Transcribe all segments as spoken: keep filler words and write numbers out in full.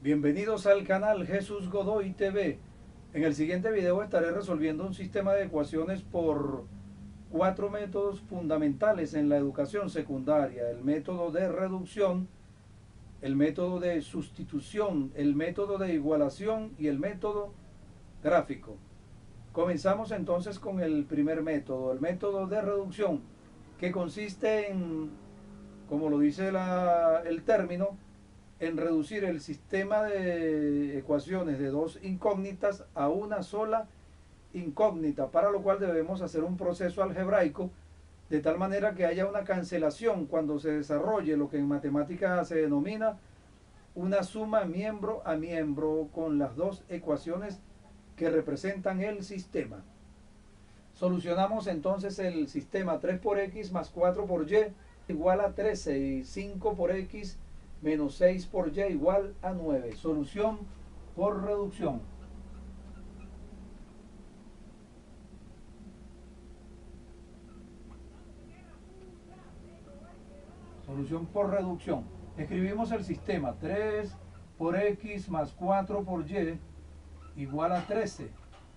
Bienvenidos al canal Jesús Godoy T V. En el siguiente video estaré resolviendo un sistema de ecuaciones por cuatro métodos fundamentales en la educación secundaria: el método de reducción, el método de sustitución, el método de igualación y el método gráfico. Comenzamos entonces con el primer método, el método de reducción, que consiste en, como lo dice la, el término, en reducir el sistema de ecuaciones de dos incógnitas a una sola incógnita, para lo cual debemos hacer un proceso algebraico de tal manera que haya una cancelación cuando se desarrolle lo que en matemáticas se denomina una suma miembro a miembro con las dos ecuaciones que representan el sistema. Solucionamos entonces el sistema tres por x más cuatro por y igual a trece y cinco por x menos seis por y igual a nueve. Solución por reducción. Solución por reducción. Escribimos el sistema: tres por x más cuatro por y igual a trece.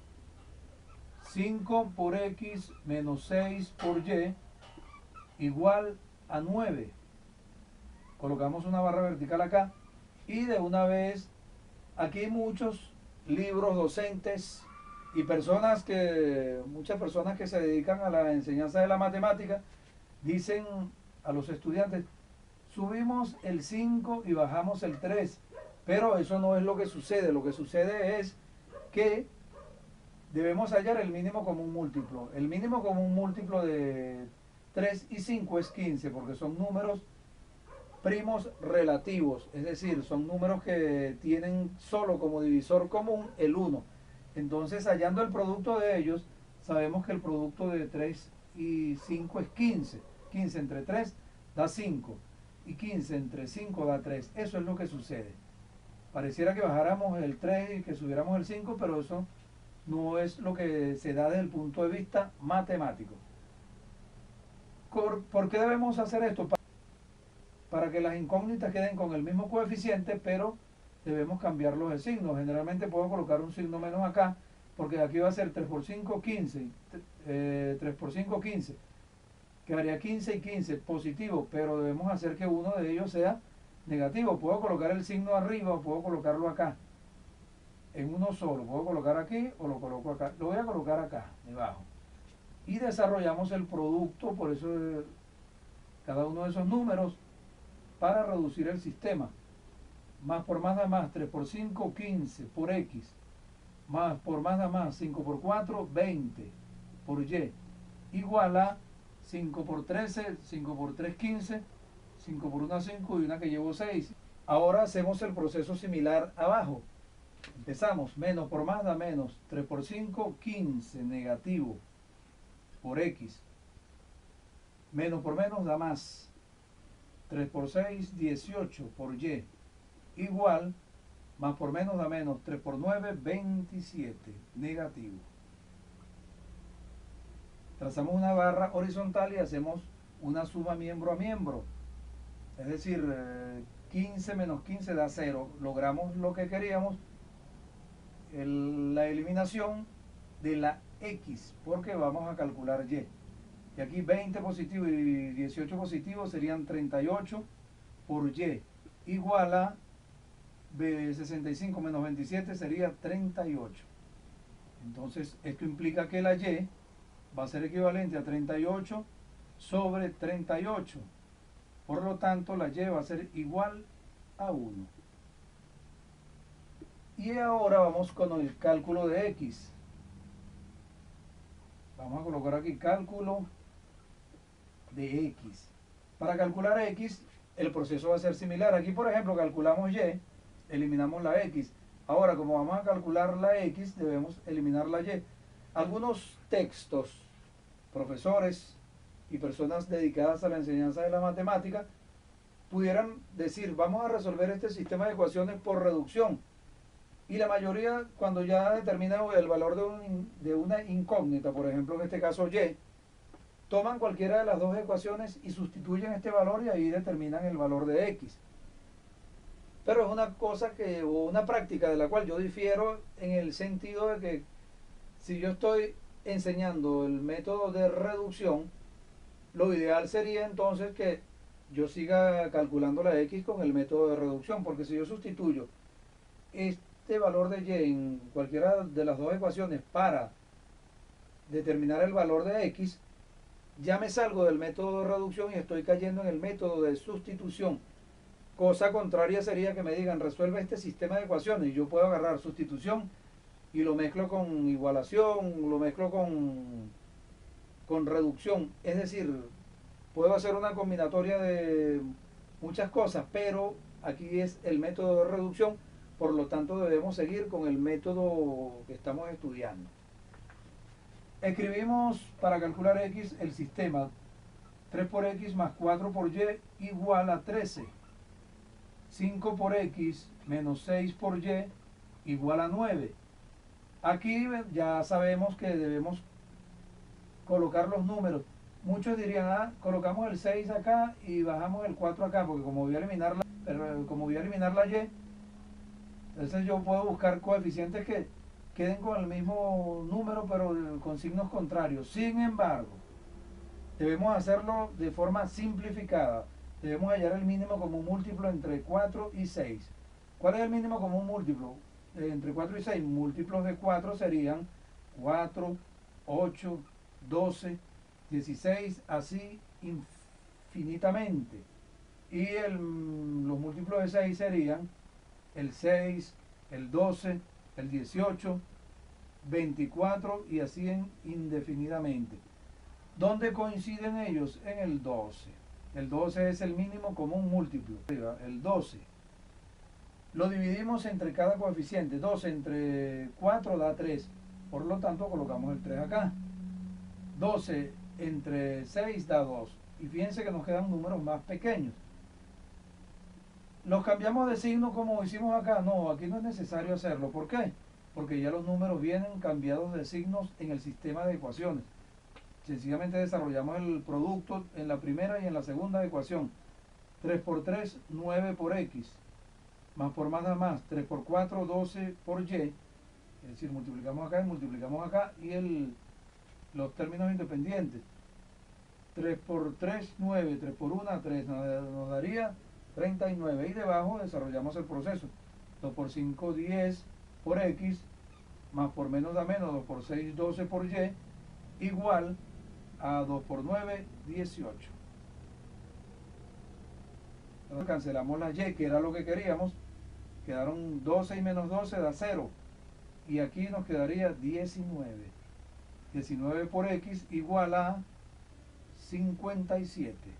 cinco por x menos seis por y igual a nueve. Colocamos una barra vertical acá y de una vez, aquí muchos libros docentes y personas que, muchas personas que se dedican a la enseñanza de la matemática, dicen a los estudiantes: subimos el cinco y bajamos el tres, pero eso no es lo que sucede. Lo que sucede es que debemos hallar el mínimo común múltiplo. El mínimo común múltiplo de tres y cinco es quince, porque son números primos relativos, es decir, son números que tienen solo como divisor común el uno. Entonces, hallando el producto de ellos, sabemos que el producto de tres y cinco es quince. quince entre tres da cinco y quince entre cinco da tres. Eso es lo que sucede. Pareciera que bajáramos el tres y que subiéramos el cinco, pero eso no es lo que se da desde el punto de vista matemático. ¿Por qué debemos hacer esto? Para que las incógnitas queden con el mismo coeficiente, pero debemos cambiarlos de signo. Generalmente puedo colocar un signo menos acá, porque aquí va a ser tres por cinco, quince. Eh, tres por cinco, quince. Quedaría quince y quince, positivo, pero debemos hacer que uno de ellos sea negativo. Puedo colocar el signo arriba o puedo colocarlo acá, en uno solo. Puedo colocar aquí o lo coloco acá. Lo voy a colocar acá, debajo. Y desarrollamos el producto, por eso eh, cada uno de esos números, para reducir el sistema. Más por más da más, tres por cinco, quince por x. Más por más da más, cinco por cuatro, veinte por y. Igual a cinco por trece, cinco por tres, quince, cinco por uno, cinco y una que llevo seis. Ahora hacemos el proceso similar abajo. Empezamos, menos por más da menos, tres por cinco, quince, negativo, por x. Menos por menos da más, tres por seis, dieciocho, por y, igual, más por menos da menos, tres por nueve, veintisiete, negativo. Trazamos una barra horizontal y hacemos una suma miembro a miembro. Es decir, eh, quince menos quince da cero. Logramos lo que queríamos, el, la eliminación de la x, porque vamos a calcular y. Y aquí veinte positivo y dieciocho positivo serían treinta y ocho por y, igual a sesenta y cinco menos veintisiete sería treinta y ocho. Entonces esto implica que la y va a ser equivalente a treinta y ocho sobre treinta y ocho. Por lo tanto, la y va a ser igual a uno. Y ahora vamos con el cálculo de x. Vamos a colocar aquí cálculo de x. Para calcular x, el proceso va a ser similar. Aquí, por ejemplo, calculamos y, eliminamos la x. Ahora, como vamos a calcular la x, debemos eliminar la y. Algunos textos, profesores y personas dedicadas a la enseñanza de la matemática, pudieran decir: vamos a resolver este sistema de ecuaciones por reducción. Y la mayoría, cuando ya determina el valor de, un, de una incógnita, por ejemplo en este caso y, toman cualquiera de las dos ecuaciones y sustituyen este valor y ahí determinan el valor de x. Pero es una cosa que, o una práctica de la cual yo difiero en el sentido de que si yo estoy enseñando el método de reducción, lo ideal sería entonces que yo siga calculando la X con el método de reducción, porque si yo sustituyo este valor de Y en cualquiera de las dos ecuaciones para determinar el valor de X, ya me salgo del método de reducción y estoy cayendo en el método de sustitución. Cosa contraria sería que me digan resuelve este sistema de ecuaciones y yo puedo agarrar sustitución y lo mezclo con igualación, lo mezclo con, con reducción. Es decir, puedo hacer una combinatoria de muchas cosas, pero aquí es el método de reducción, por lo tanto debemos seguir con el método que estamos estudiando. Escribimos para calcular X el sistema tres por X más cuatro por Y igual a trece. cinco por X menos seis por Y igual a nueve. Aquí ya sabemos que debemos colocar los números. Muchos dirían, ah, colocamos el seis acá y bajamos el cuatro acá, porque como voy a eliminar la, pero como voy a eliminar la Y, entonces yo puedo buscar coeficientes que queden con el mismo número, pero con signos contrarios. Sin embargo, debemos hacerlo de forma simplificada. Debemos hallar el mínimo común múltiplo entre cuatro y seis. ¿Cuál es el mínimo común múltiplo? Eh, entre cuatro y seis. Múltiplos de cuatro serían cuatro, ocho, doce, dieciséis, así infinitamente. Y el, los múltiplos de seis serían el seis, el doce, el dieciocho, veinticuatro y así en, indefinidamente. ¿Dónde coinciden ellos? En el doce. El doce es el mínimo común múltiplo. El doce. Lo dividimos entre cada coeficiente. doce entre cuatro da tres. Por lo tanto, colocamos el tres acá. doce entre seis da dos. Y fíjense que nos quedan números más pequeños. ¿Los cambiamos de signo como hicimos acá? No, aquí no es necesario hacerlo. ¿Por qué? Porque ya los números vienen cambiados de signos en el sistema de ecuaciones. Sencillamente desarrollamos el producto en la primera y en la segunda ecuación. tres por tres, nueve por X. Más por más nada más. tres por cuatro, doce por Y. Es decir, multiplicamos acá y multiplicamos acá. Y el, los términos independientes. tres por tres, nueve. tres por uno, tres. Nos, nos daría treinta y nueve. Y debajo desarrollamos el proceso. dos por cinco, diez por X. Más por menos da menos. dos por seis, doce por Y. Igual a dos por nueve, dieciocho. Entonces cancelamos la Y, que era lo que queríamos. Quedaron doce y menos doce da cero. Y aquí nos quedaría diecinueve. diecinueve por X igual a cincuenta y siete.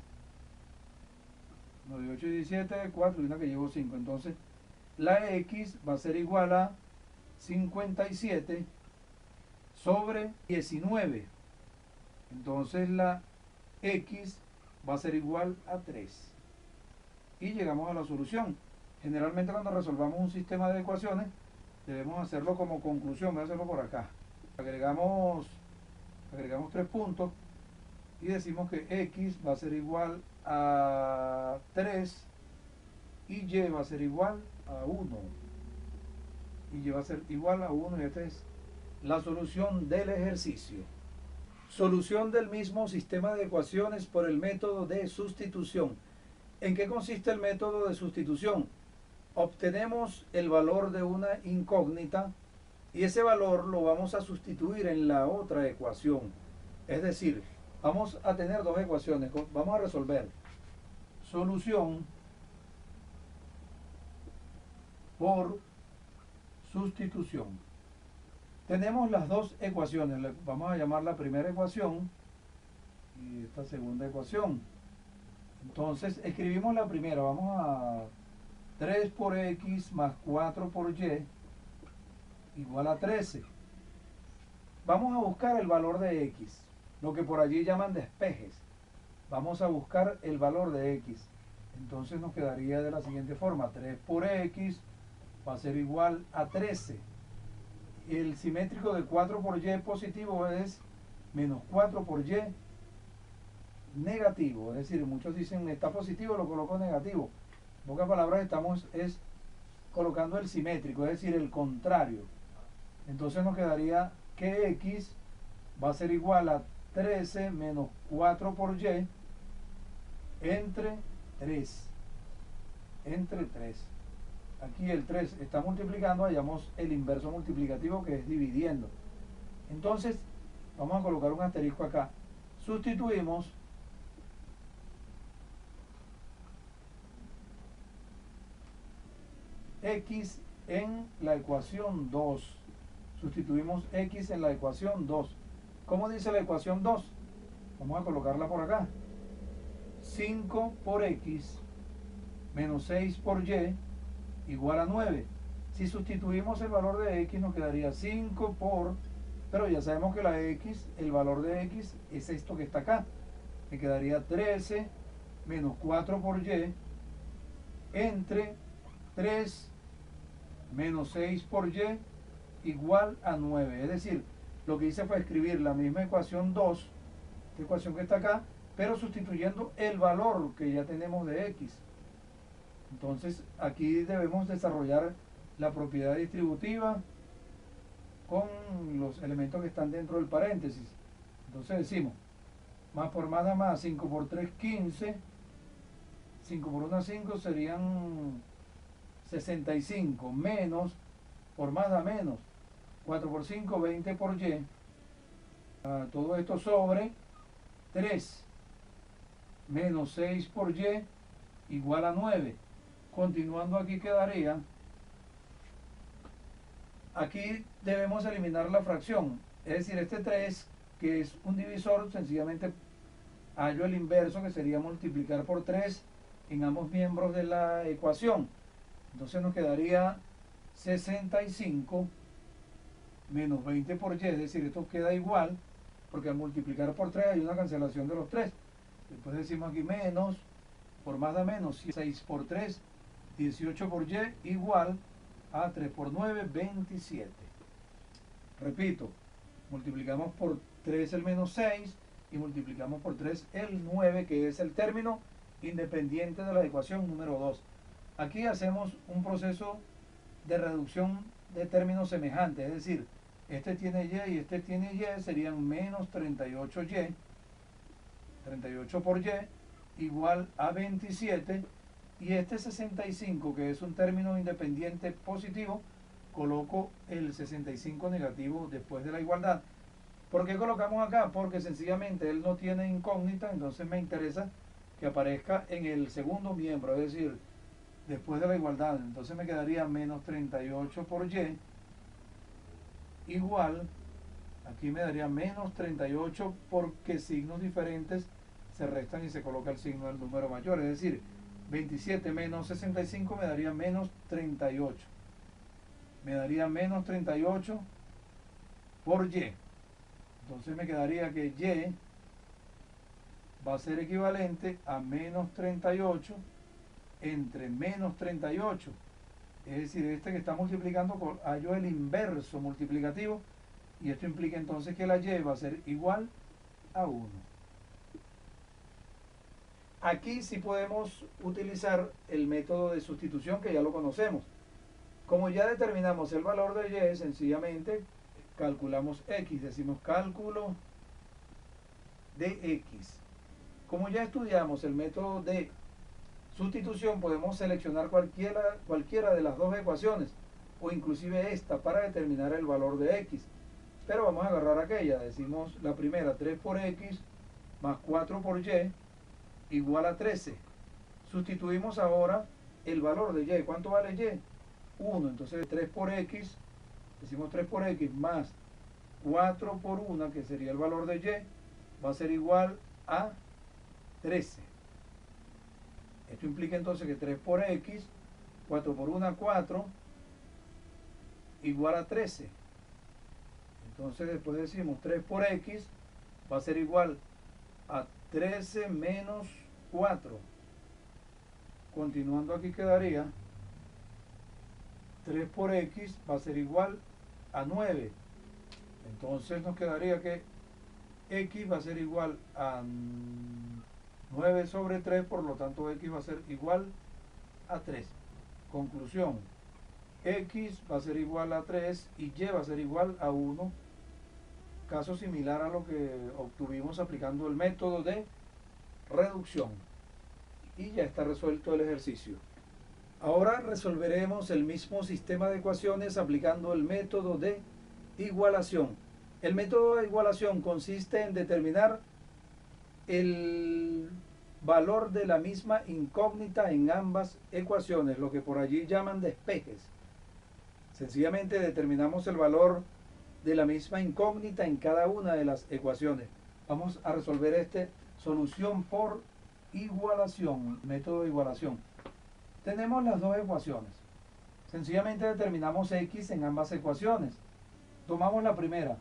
nueve, ocho y diecisiete, cuatro y una que llevo cinco. Entonces la X va a ser igual a cincuenta y siete sobre diecinueve. Entonces la X va a ser igual a tres. Y llegamos a la solución. Generalmente cuando resolvamos un sistema de ecuaciones debemos hacerlo como conclusión. Voy a hacerlo por acá. Agregamos, agregamos tres puntos y decimos que X va a ser igual a tres y Y va a ser igual a uno. Y Y va a ser igual a uno y esta es la solución del ejercicio. Solución del mismo sistema de ecuaciones por el método de sustitución. ¿En qué consiste el método de sustitución? Obtenemos el valor de una incógnita y ese valor lo vamos a sustituir en la otra ecuación. Es decir, vamos a tener dos ecuaciones. Vamos a resolver solución por sustitución. Tenemos las dos ecuaciones. Vamos a llamar la primera ecuación y esta segunda ecuación. Entonces escribimos la primera. Vamos a tres por X más cuatro por Y igual a trece. Vamos a buscar el valor de X, lo que por allí llaman despejes. Vamos a buscar el valor de X. Entonces nos quedaría de la siguiente forma. tres por X va a ser igual a trece. El simétrico de cuatro por Y positivo es menos cuatro por Y negativo. Es decir, muchos dicen está positivo, lo coloco negativo. En pocas palabras estamos es colocando el simétrico, es decir, el contrario. Entonces nos quedaría que x va a ser igual a trece menos cuatro por y entre tres. Entre tres. Aquí el tres está multiplicando, hallamos el inverso multiplicativo que es dividiendo. Entonces, vamos a colocar un asterisco acá. Sustituimos x en la ecuación dos. Sustituimos x en la ecuación dos. ¿Cómo dice la ecuación dos? Vamos a colocarla por acá. cinco por x menos seis por y igual a nueve. Si sustituimos el valor de x nos quedaría cinco por, pero ya sabemos que la x, el valor de x es esto que está acá. Me quedaría trece menos cuatro por y entre tres menos seis por y igual a nueve. Es decir, lo que hice fue escribir la misma ecuación dos, esta ecuación que está acá, pero sustituyendo el valor que ya tenemos de x. Entonces aquí debemos desarrollar la propiedad distributiva con los elementos que están dentro del paréntesis. Entonces decimos, más por más da más, cinco por tres, quince, cinco por uno, cinco, serían sesenta y cinco, menos, por más da menos, cuatro por cinco, veinte por y, uh, todo esto sobre tres, menos seis por y, igual a nueve. Continuando aquí quedaría, aquí debemos eliminar la fracción, es decir, este tres, que es un divisor, sencillamente hallo el inverso, que sería multiplicar por tres en ambos miembros de la ecuación. Entonces nos quedaría sesenta y cinco menos veinte por y, es decir, esto queda igual, porque al multiplicar por tres hay una cancelación de los tres. Después decimos aquí menos, por más da menos, seis por tres, dieciocho por y, igual a tres por nueve, veintisiete. Repito, multiplicamos por tres el menos seis y multiplicamos por tres el nueve, que es el término independiente de la ecuación número dos. Aquí hacemos un proceso de reducción de términos semejantes, es decir, este tiene y y este tiene y, serían menos treinta y ocho y, treinta y ocho por y, igual a veintisiete, y este sesenta y cinco, que es un término independiente positivo, coloco el sesenta y cinco negativo después de la igualdad. ¿Por qué colocamos acá? Porque sencillamente él no tiene incógnita, entonces me interesa que aparezca en el segundo miembro, es decir, después de la igualdad. Entonces me quedaría menos treinta y ocho por y igual, aquí me daría menos treinta y ocho, porque signos diferentes se restan y se coloca el signo del número mayor, es decir, veintisiete menos sesenta y cinco me daría menos treinta y ocho. Me daría menos treinta y ocho por y. Entonces me quedaría que y va a ser equivalente a menos treinta y ocho entre menos treinta y ocho. Es decir, este que está multiplicando, hallo el inverso multiplicativo, y esto implica entonces que la y va a ser igual a uno. Aquí sí podemos utilizar el método de sustitución, que ya lo conocemos. Como ya determinamos el valor de y, sencillamente calculamos x, decimos cálculo de x. Como ya estudiamos el método de sustitución, podemos seleccionar cualquiera, cualquiera de las dos ecuaciones, o inclusive esta, para determinar el valor de x. Pero vamos a agarrar aquella, decimos la primera, tres por x más cuatro por y igual a trece. Sustituimos ahora el valor de y. ¿Cuánto vale y? uno. Entonces tres por x, decimos tres por x más cuatro por uno, que sería el valor de y, va a ser igual a trece. Esto implica entonces que tres por x, cuatro por uno, cuatro, igual a trece. Entonces después decimos tres por x va a ser igual a trece menos cuatro. Continuando aquí quedaría tres por x va a ser igual a nueve. Entonces nos quedaría que x va a ser igual a nueve sobre tres, por lo tanto x va a ser igual a tres. Conclusión, X va a ser igual a tres y Y va a ser igual a uno. Caso similar a lo que obtuvimos aplicando el método de reducción. Y ya está resuelto el ejercicio. Ahora resolveremos el mismo sistema de ecuaciones aplicando el método de igualación. El método de igualación consiste en determinar el valor de la misma incógnita en ambas ecuaciones, lo que por allí llaman despejes. Sencillamente determinamos el valor de la misma incógnita en cada una de las ecuaciones. Vamos a resolver este solución por igualación, método de igualación. Tenemos las dos ecuaciones. Sencillamente determinamos X en ambas ecuaciones. Tomamos la primera,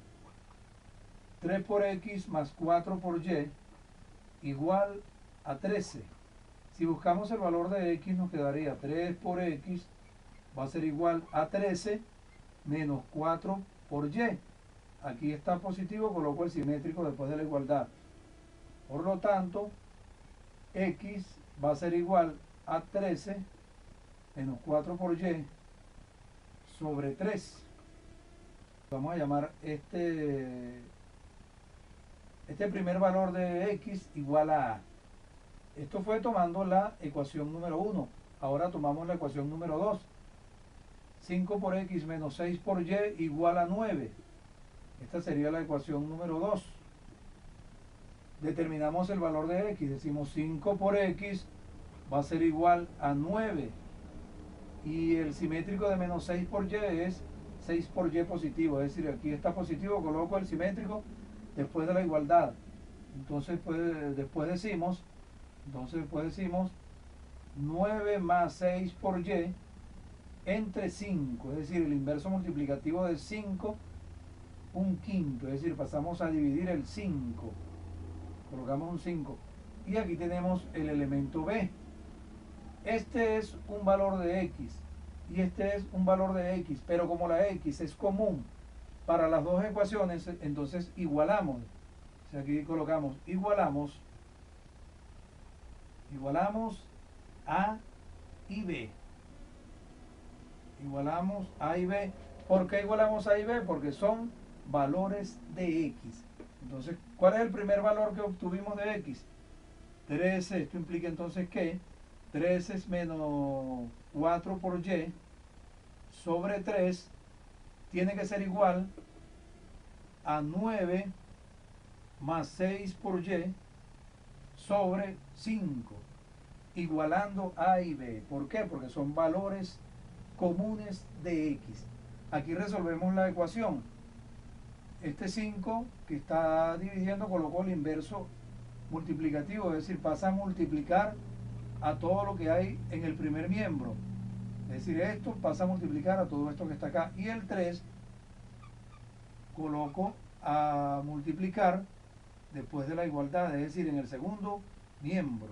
tres por X más cuatro por Y igual a trece. Si buscamos el valor de X nos quedaría tres por X va a ser igual a trece menos cuatro por Y. Aquí está positivo, coloco el simétrico después de la igualdad. Por lo tanto, X va a ser igual a trece menos cuatro por Y sobre tres. Vamos a llamar este, este primer valor de X igual a A. Esto fue tomando la ecuación número uno. Ahora tomamos la ecuación número dos. cinco por X menos seis por Y igual a nueve. Esta sería la ecuación número dos. Determinamos el valor de X. Decimos cinco por X va a ser igual a nueve. Y el simétrico de menos seis por Y es seis por Y positivo. Es decir, aquí está positivo, coloco el simétrico después de la igualdad. Entonces pues, después decimos, entonces después decimos nueve más seis por Y entre cinco, es decir, el inverso multiplicativo de cinco, un quinto, es decir, pasamos a dividir el cinco, colocamos un cinco, y aquí tenemos el elemento B. Este es un valor de X, y este es un valor de X, pero como la X es común para las dos ecuaciones, entonces igualamos. O sea, aquí colocamos, igualamos, igualamos A y B. Igualamos A y B. ¿Por qué igualamos A y B? Porque son valores de X. Entonces, ¿cuál es el primer valor que obtuvimos de X? trece. Esto implica entonces que trece es menos cuatro por Y sobre tres tiene que ser igual a nueve más seis por Y sobre cinco, igualando A y B. ¿Por qué? Porque son valores comunes de X. Aquí resolvemos la ecuación. Este cinco que está dividiendo colocó el inverso multiplicativo, es decir, pasa a multiplicar a todo lo que hay en el primer miembro. Es decir, esto pasa a multiplicar a todo esto que está acá. Y el tres coloco a multiplicar después de la igualdad, es decir, en el segundo miembro.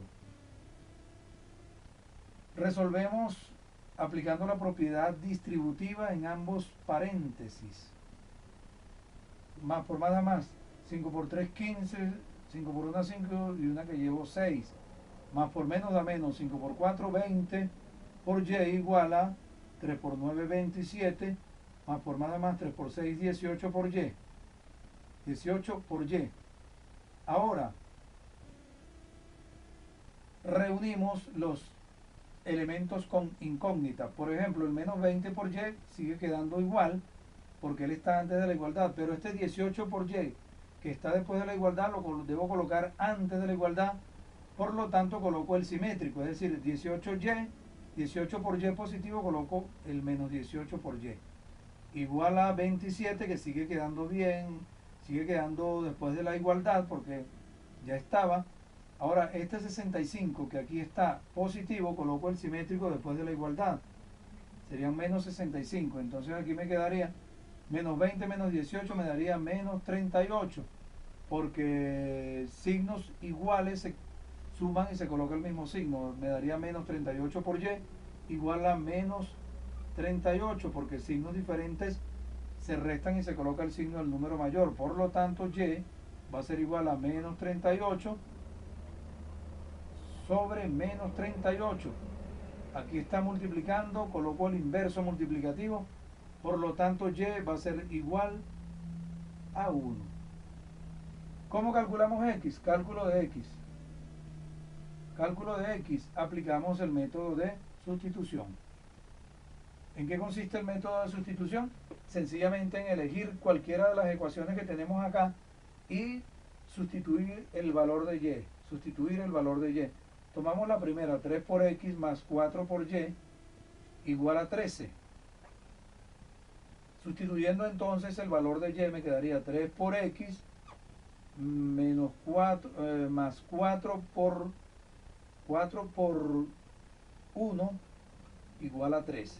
Resolvemos aplicando la propiedad distributiva en ambos paréntesis. Más por más a más, cinco por tres, quince, cinco por uno, cinco y una que llevo seis. Más por menos da menos, cinco por cuatro, veinte, por Y igual a tres por nueve, veintisiete, más por más a más, tres por seis, dieciocho por Y. dieciocho por Y. Ahora, reunimos los elementos con incógnita. Por ejemplo, el menos veinte por Y sigue quedando igual porque él está antes de la igualdad, pero este dieciocho por Y que está después de la igualdad lo debo colocar antes de la igualdad, por lo tanto coloco el simétrico, es decir, dieciocho Y, dieciocho por Y positivo, coloco el menos dieciocho por Y, igual a veintisiete, que sigue quedando bien, sigue quedando después de la igualdad porque ya estaba. Ahora este sesenta y cinco que aquí está positivo, coloco el simétrico después de la igualdad, serían menos sesenta y cinco, entonces aquí me quedaría menos veinte menos dieciocho, me daría menos treinta y ocho, porque signos iguales se suman y se coloca el mismo signo, me daría menos treinta y ocho por Y igual a menos treinta y ocho, porque signos diferentes se restan y se coloca el signo del número mayor, por lo tanto Y va a ser igual a menos treinta y ocho sobre menos treinta y ocho. Aquí está multiplicando, coloco el inverso multiplicativo, por lo tanto y va a ser igual a uno. ¿Cómo calculamos x? Cálculo de x. Cálculo de x, aplicamos el método de sustitución. ¿En qué consiste el método de sustitución? Sencillamente en elegir cualquiera de las ecuaciones que tenemos acá y sustituir el valor de y. Sustituir el valor de y. Tomamos la primera, tres por x más cuatro por y igual a trece. Sustituyendo entonces el valor de y me quedaría tres por x menos cuatro, eh, más cuatro por cuatro por uno igual a trece.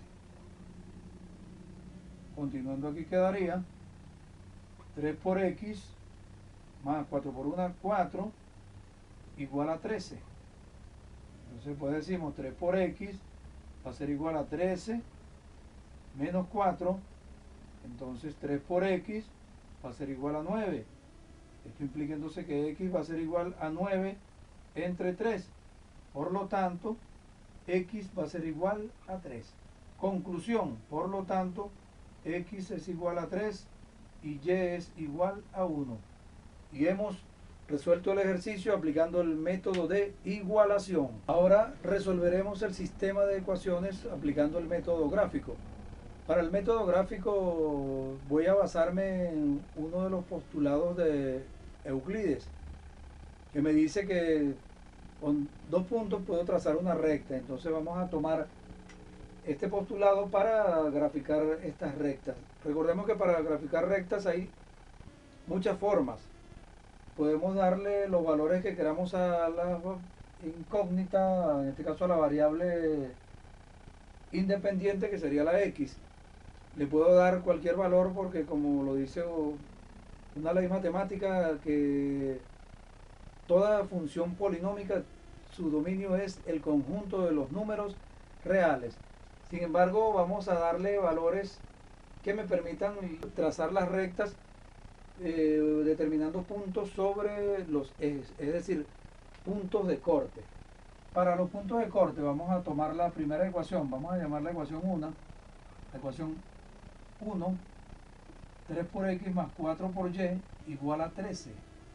Continuando aquí quedaría tres por x más cuatro por uno, cuatro igual a trece. Entonces pues decimos tres por x va a ser igual a trece menos cuatro, entonces tres por x va a ser igual a nueve. Esto implica entonces que x va a ser igual a nueve entre tres. Por lo tanto, x va a ser igual a tres. Conclusión, por lo tanto, x es igual a tres y y es igual a uno. Y hemos resuelto el ejercicio aplicando el método de igualación. Ahora resolveremos el sistema de ecuaciones aplicando el método gráfico. Para el método gráfico voy a basarme en uno de los postulados de Euclides, que me dice que con dos puntos puedo trazar una recta. Entonces vamos a tomar este postulado para graficar estas rectas. Recordemos que para graficar rectas hay muchas formas. Podemos darle los valores que queramos a la incógnita, en este caso a la variable independiente que sería la x. Le puedo dar cualquier valor porque, como lo dice una ley matemática, que toda función polinómica, su dominio es el conjunto de los números reales. Sin embargo, vamos a darle valores que me permitan trazar las rectas eh, determinando puntos sobre los ejes, es decir, puntos de corte. Para los puntos de corte vamos a tomar la primera ecuación, vamos a llamar la ecuación uno, la ecuación uno, tres por x más cuatro por y igual a trece.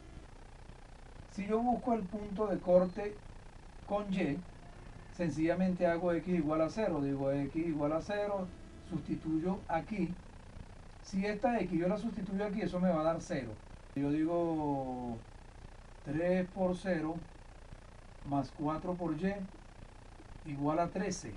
Si yo busco el punto de corte con y, sencillamente hago x igual a cero, digo x igual a cero, sustituyo aquí. Si esta x yo la sustituyo aquí, eso me va a dar cero. Yo digo tres por cero más cuatro por y igual a trece.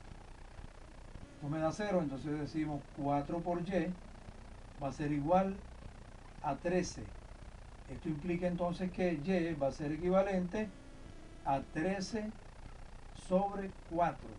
Esto me da cero, entonces decimos cuatro por y va a ser igual a trece. Esto implica entonces que y va a ser equivalente a trece sobre cuatro.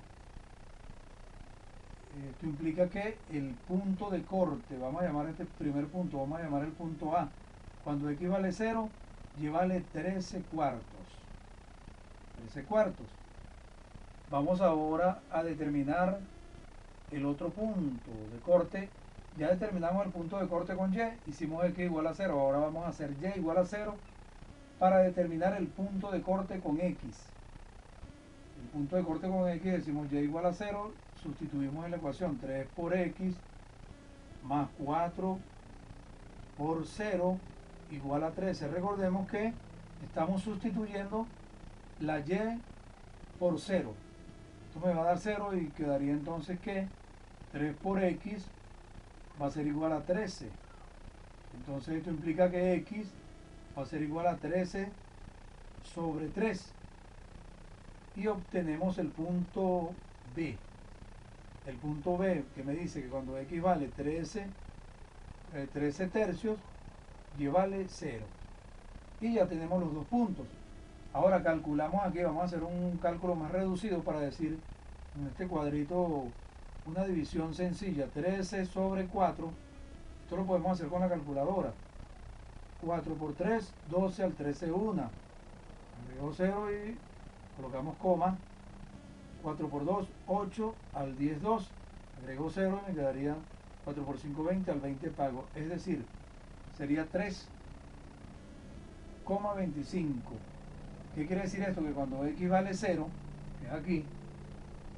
Esto implica que el punto de corte, vamos a llamar este primer punto, vamos a llamar el punto A. Cuando x vale cero, y vale trece cuartos. trece cuartos. Vamos ahora a determinar el otro punto de corte. Ya determinamos el punto de corte con y, hicimos x igual a cero. Ahora vamos a hacer y igual a cero para determinar el punto de corte con x. El punto de corte con x, decimos y igual a cero, sustituimos en la ecuación tres por x más cuatro por cero igual a trece. Recordemos que estamos sustituyendo la y por cero. Esto me va a dar cero y quedaría entonces que tres por x va a ser igual a trece. Entonces esto implica que x va a ser igual a trece sobre tres. Y obtenemos el punto B. El punto B que me dice que cuando x vale trece, eh, trece tercios, y vale cero. Y ya tenemos los dos puntos. Ahora calculamos aquí, vamos a hacer un cálculo más reducido para decir en este cuadrito una división sencilla. trece sobre cuatro, esto lo podemos hacer con la calculadora. cuatro por tres, doce, al trece uno. Agrego cero y colocamos coma. cuatro por dos, ocho, al diez dos. Agrego cero y me quedaría cuatro por cinco, veinte, al veinte pago. Es decir, sería tres coma veinticinco. ¿Qué quiere decir esto? Que cuando x vale cero, que es aquí,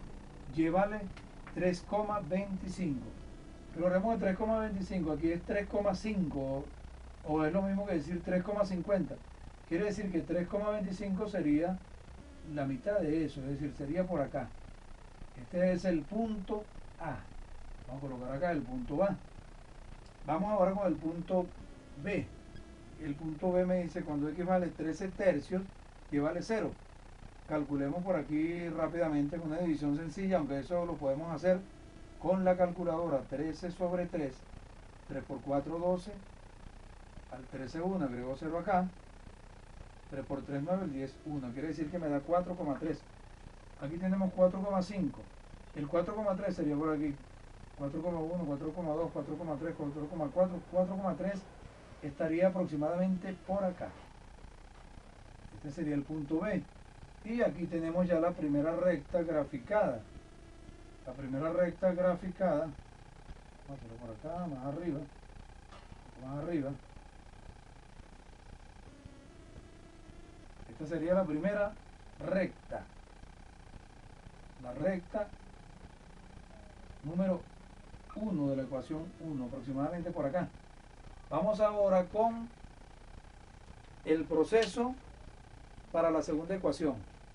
y vale tres coma veinticinco. Recordemos que tres coma veinticinco aquí es tres coma cinco, o es lo mismo que decir tres coma cincuenta. Quiere decir que tres coma veinticinco sería la mitad de eso, es decir, sería por acá. Este es el punto A. Vamos a colocar acá el punto A. Vamos ahora con el punto B. El punto B me dice cuando X vale trece tercios, Y vale cero. Calculemos por aquí rápidamente con una división sencilla, aunque eso lo podemos hacer con la calculadora. Trece sobre tres, tres por cuatro, doce, al trece, uno, agrego cero acá, tres por tres, nueve, el diez, uno, quiere decir que me da cuatro coma tres. Aquí tenemos cuatro coma cinco, el cuatro coma tres sería por aquí, cuatro coma uno, cuatro coma dos, cuatro coma tres, cuatro coma cuatro, cuatro coma tres estaría aproximadamente por acá. Este sería el punto B. Y aquí tenemos ya la primera recta graficada. La primera recta graficada, vamos a hacerlo por acá, más arriba, más arriba. Esta sería la primera recta. La recta número uno de la ecuación uno, aproximadamente por acá. Vamos ahora con el proceso para la segunda ecuación.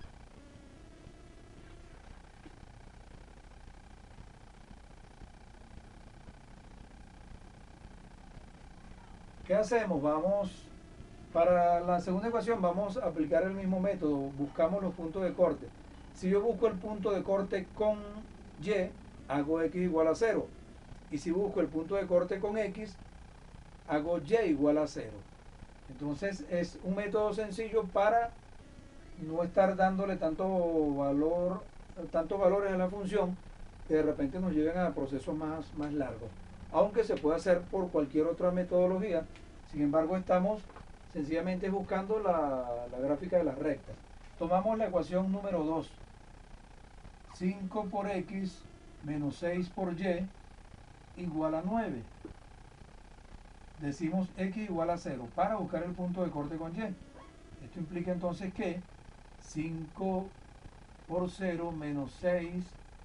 ¿Qué hacemos? Vamos, para la segunda ecuación vamos a aplicar el mismo método, buscamos los puntos de corte. Si yo busco el punto de corte con Y, hago X igual a cero. Y si busco el punto de corte con X, hago Y igual a cero. Entonces es un método sencillo para no estar dándole tanto valor, tantos valores a la función que de repente nos lleven a procesos más, más largos. Aunque se puede hacer por cualquier otra metodología, sin embargo estamos sencillamente buscando la, la gráfica de las rectas. Tomamos la ecuación número dos, cinco por X menos seis por Y igual a nueve. Decimos X igual a cero para buscar el punto de corte con Y. Esto implica entonces que cinco por cero menos seis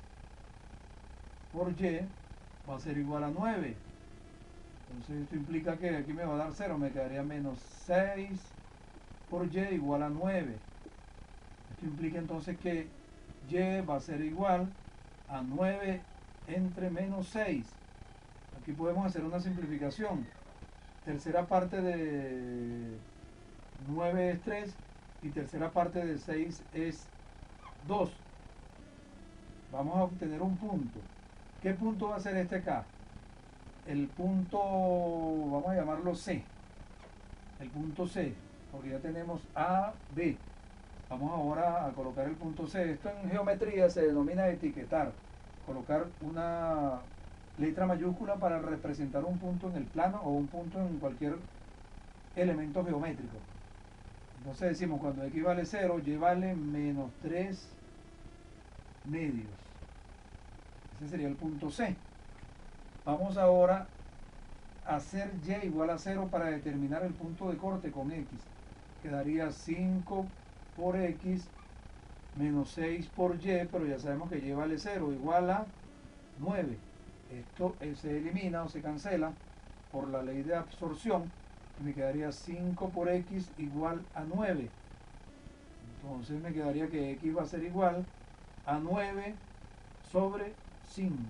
por Y va a ser igual a nueve. Entonces esto implica que aquí me va a dar cero, me quedaría menos seis por Y igual a nueve. Esto implica entonces que Y va a ser igual a nueve entre menos seis. Aquí podemos hacer una simplificación. Tercera parte de nueve es tres y tercera parte de seis es dos. Vamos a obtener un punto. ¿Qué punto va a ser este acá? El punto, vamos a llamarlo C. El punto C, porque ya tenemos A, B. Vamos ahora a colocar el punto C. Esto en geometría se denomina etiquetar. Colocar una letra mayúscula para representar un punto en el plano o un punto en cualquier elemento geométrico. Entonces decimos cuando X vale cero, Y vale menos tres medios. Ese sería el punto C. Vamos ahora a hacer Y igual a cero para determinar el punto de corte con X. Quedaría cinco por X menos seis por Y, pero ya sabemos que Y vale cero, igual a nueve. Esto se elimina o se cancela por la ley de absorción y me quedaría cinco por X igual a nueve. Entonces me quedaría que X va a ser igual a nueve sobre cinco.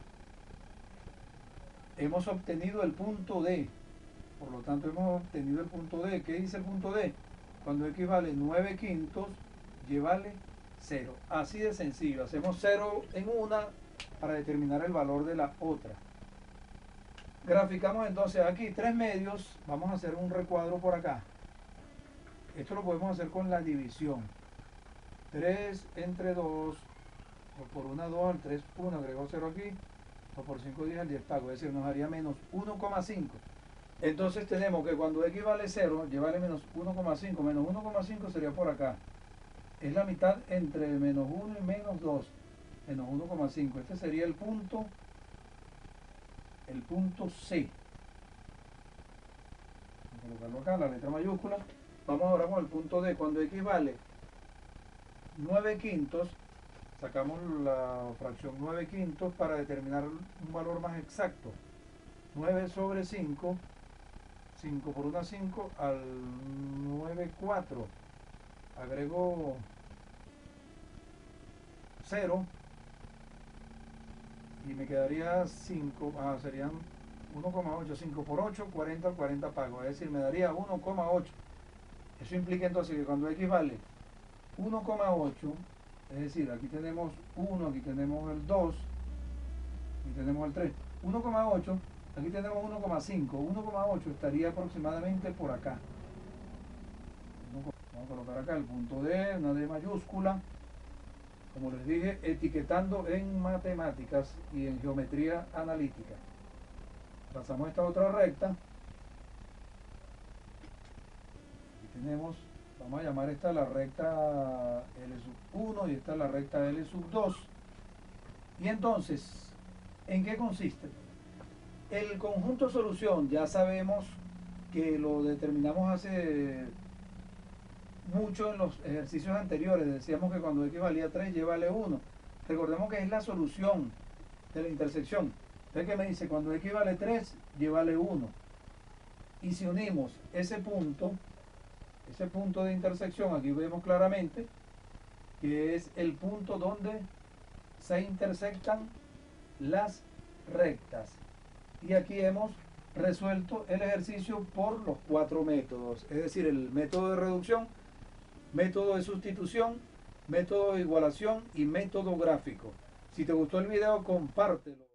Hemos obtenido el punto D. Por lo tanto hemos obtenido el punto D. ¿Qué dice el punto D? Cuando X vale nueve quintos, Y vale cero. Así de sencillo. Hacemos cero en una para determinar el valor de la otra. Graficamos entonces aquí tres medios. Vamos a hacer un recuadro por acá. Esto lo podemos hacer con la división. tres entre dos, dos por uno, dos, al tres, uno, agrego cero aquí, dos por cinco, diez, al diez pago, es decir, nos haría menos uno coma cinco. Entonces tenemos que cuando X vale cero, Y vale menos uno coma cinco, menos uno coma cinco sería por acá. Es la mitad entre menos uno y menos dos, menos uno coma cinco. Este sería el punto, el punto C. Vamos a colocarlo acá, la letra mayúscula. Vamos ahora con el punto D. Cuando X vale nueve quintos, Sacamos la fracción nueve quintos para determinar un valor más exacto. nueve sobre cinco, cinco por una cinco al nueve cuatro. Agrego cero y me quedaría cinco, ah, serían uno coma ocho, cinco por ocho, cuarenta, cuarenta pago, es decir, me daría uno coma ocho. Eso implica entonces que cuando X vale uno coma ocho, es decir, aquí tenemos uno, aquí tenemos el dos, aquí tenemos el tres, uno coma ocho, aquí tenemos uno coma cinco, uno coma ocho estaría aproximadamente por acá. Vamos a colocar acá el punto D, una D mayúscula, como les dije, etiquetando en matemáticas y en geometría analítica. Pasamos esta otra recta. Aquí tenemos, vamos a llamar esta la recta L sub uno y esta la recta L sub dos. Y entonces, ¿en qué consiste? El conjunto solución ya sabemos que lo determinamos hace mucho en los ejercicios anteriores. Decíamos que cuando X valía tres, Y vale uno. Recordemos que es la solución de la intersección. Entonces, ¿qué me dice? Cuando X vale tres, Y vale uno. Y si unimos ese punto, ese punto de intersección, aquí vemos claramente que es el punto donde se intersectan las rectas. Y aquí hemos resuelto el ejercicio por los cuatro métodos, es decir, el método de reducción, método de sustitución, método de igualación y método gráfico. Si te gustó el video, compártelo.